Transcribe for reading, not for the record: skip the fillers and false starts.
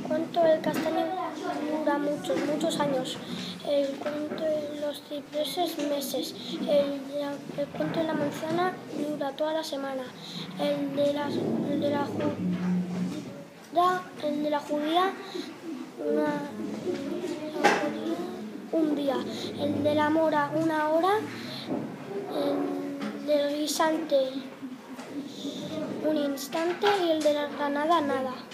cuento del castaño dura muchos años. El cuento de los cipreses, meses. El cuento de la manzana dura toda la semana. El de la judía, un día. El de la mora, una hora. El del guisante, un instante. Y el de la granada, nada.